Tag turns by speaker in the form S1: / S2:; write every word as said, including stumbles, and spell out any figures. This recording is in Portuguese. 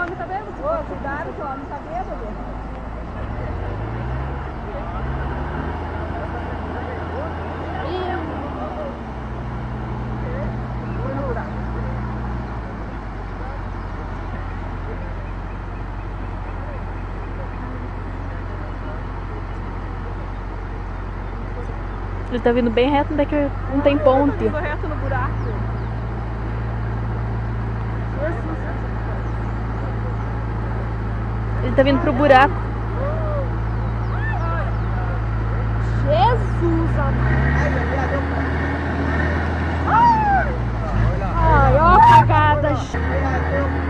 S1: homem tá bêbado. Ô, cuidado que o homem tá bêbado.
S2: Ele tá vindo bem reto, onde é que não tem ponte.
S1: Tá vindo reto no buraco.
S2: Ele tá vindo pro buraco.
S1: Jesus amado. Ai, ó a cagada.